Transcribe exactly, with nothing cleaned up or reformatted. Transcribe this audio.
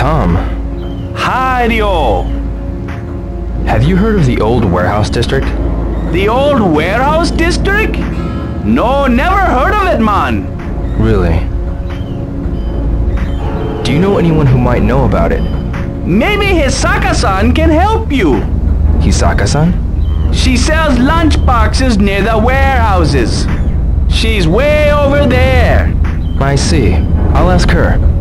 Tom. Hi, Ryo. Have you heard of the old warehouse district? The old warehouse district? No, never heard of it, man. Really? Do you know anyone who might know about it? Maybe Hisaka-san can help you. Hisaka-san? She sells lunch boxes near the warehouses. She's way over there. I see. I'll ask her.